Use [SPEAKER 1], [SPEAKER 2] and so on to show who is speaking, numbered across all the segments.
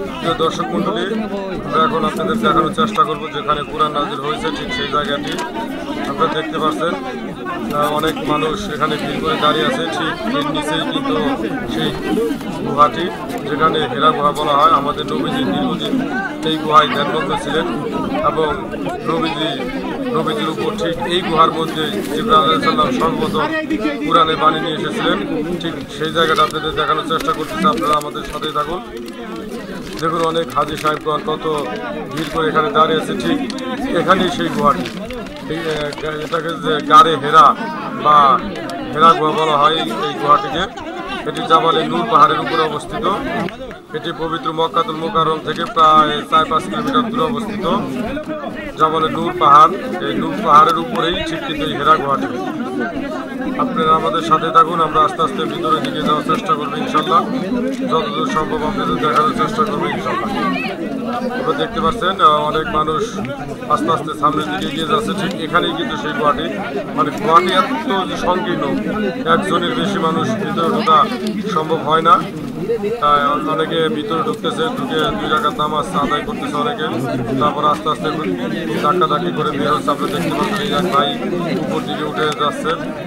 [SPEAKER 1] প্রিয় দর্শক মণ্ডলী, আমরা এখন আপনাদের দেখানোর চেষ্টা করব যেখানে কুরআন নাজিল হয়েছে ঠিক সেই জায়গাটি আপনারা দেখতে পাচ্ছেন। অনেক মানুষ এখানে ভিড় করে দাঁড়িয়ে আছে। ঠিক এর নিচেই কিন্তু সেই গুহাটি, যেখানে হেরা গুহা বলা হয়। আমাদের নবীজি দীর্ঘদিন এই গুহায় ধ্যানমগ্ন ছিলেন এবং নবীজির উপর ঠিক এই গুহার মধ্যে জিবরাইল আলাইহিস সালাম সর্বপ্রথম কুরআনের বাণী নিয়ে এসেছিলেন। ঠিক সেই জায়গাটা আপনাদের দেখানোর চেষ্টা করতেছে, আপনারা আমাদের সাথেই থাকুন। দেখুন অনেক হাজী সাহেবগণ কত ভিড় করে এখানে দাঁড়িয়ে আছে। ঠিক এখানেই সেই গুহাটি, এটাকে যে গাড়ে হেরা বা হেরা গুহা বলা হয় এই গুহাটিকে। এটি জাবালে নূর পাহাড়ের উপরে অবস্থিত। এটি পবিত্র মক্কাতুল মুকাররম থেকে প্রায় 4-5 কিলোমিটার দূরে অবস্থিত। জাবালে নূর পাহাড়, এই নূর পাহাড়ের উপরেই ঠিক কিন্তু এই হেরা গুহাটি। আপনারা আমাদের সাথে থাকুন, আমরা আস্তে আস্তে ভিতরে দিকে যাওয়ার চেষ্টা করবো ইনশাল্লাহ। যতদূর সম্ভব আপনাদের দেখানোর চেষ্টা করবো ইনশাল্লাহ। আপনারা দেখতে পাচ্ছেন অনেক মানুষ আস্তে আস্তে সামনের দিকে এগিয়ে যাচ্ছে। ঠিক এখানেই কিন্তু সেই গুহাটি, মানে গুহাটি এত সংকীর্ণ, একজনের বেশি মানুষ ভিতরে ঢোকা সম্ভব হয় না। তাই অনেকে ভিতরে ঢুকতেছে, ঢুকে 2 রাকাত নামাজ আদায় করতেছে অনেকে। তারপর আস্তে আস্তে ধাক্কাধাক্কি করে বের হচ্ছে। আপনারা দেখতে পাচ্ছেন এই এক ভাই উপর দিকে উঠে যাচ্ছে।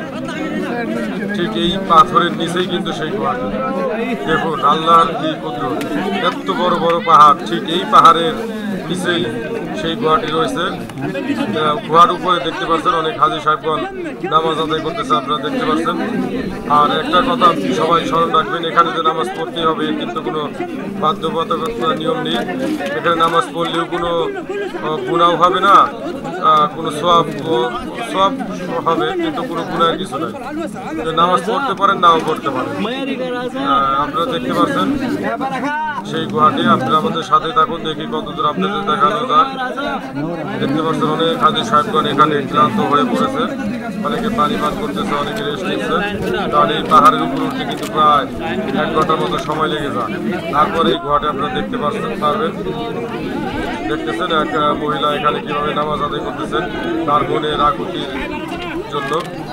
[SPEAKER 1] ঠিক এই পাথরের নিচেই কিন্তু সেই গুহাটি। দেখুন আল্লাহর কি কুদরত, এত বড় বড় পাহাড়, ঠিক এই পাহাড়ের নিচেই সেই গুহাটি রয়েছে। গুহার উপরে দেখতে পাচ্ছেন অনেক হাজী সাহেবগণ নামাজ আদায় করতেছে, আপনারা দেখতে পাচ্ছেন। আর একটা কথা সবাই স্মরণ রাখবেন, এখানে যে নামাজ পড়তে হবে কিন্তু কোনো বাধ্যবাধকতা নিয়ম নেই। এখানে নামাজ পড়লেও কোনো গুনাহ হবে না, কোনো সওয়াব হবে, কিন্তু কোনো গুনাহের কিছু নাই। নামাজ পড়তে পারেন, নাও পড়তে পারেন। আপনারা দেখতে পাচ্ছেন সেই গুহাটি। আপনারা আমাদের সাথে থাকুন, দেখি কতদূর আপনাদের দেখানো যায়। দেখতে পাচ্ছেন অনেক হাজী সাহেবগণ এখানে ক্লান্ত হয়ে পড়েছে, অনেকে পানি পান করতেছে, অনেকে রেস্ট নিচ্ছে। কারণ এই পাহাড়ের উপর উঠতে কিন্তু প্রায় 1 ঘন্টার মতো সময় লেগে যায়। তারপরে এই গুহাটি আপনারা দেখতে পারবেন। দেখতেছেন এক মহিলা এখানে কিভাবে নামাজ আদায় করতেছেন তার মনের আকুতির জন্য।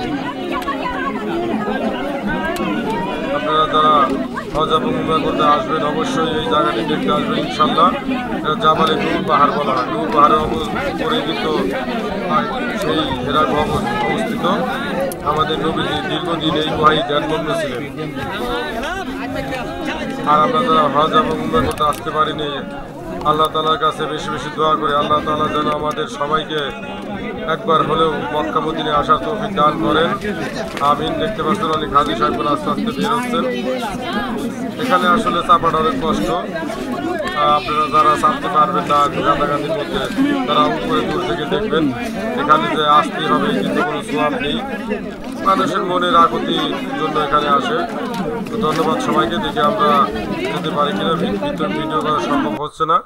[SPEAKER 1] আপনারা যারা হজ এবং উমরা করতে আসবেন অবশ্যই এই জায়গাটি দেখতে আসবেন ইনশাল্লাহ। এটা জাবালে নূর পাহাড় বলা হয়। নূর পাহাড়ের উপরে কিন্তু সেই হেরা গুহা অবস্থিত। আমাদের নবীজি দীর্ঘদিন এই গুহায় ধ্যানমগ্ন ছিলেন। আর আমরা যারা হজ এবং উমরা করতে আসতে পারিনি, আল্লাহ তাআলার কাছে বেশি বেশি দোয়া করি, আল্লাহ তাআলা যেন আমাদের সবাইকে একবার হলেও মক্কা মদিনায় আসার তৌফিক দান করেন। আমিন। দেখতে পাচ্ছেন অনেক হাজী সাহেবরা আস্তে আস্তে বের হচ্ছেন। এখানে আসলে চাপাটা অনেক কষ্ট। আপনারা যারা চাপতে পারবেন না গাদাগাদির মধ্যে, তারা উপরে দূর থেকে দেখবেন। এখানে যে আসতে হবে কিন্তু কোনো সোয়াব নেই, মানুষের মনের আকুতির জন্য এখানে আসে। তো ধন্যবাদ সবাইকে। দেখে আমরা যেতে পারি কিনা, ভিডিও করা সম্ভব হচ্ছে না।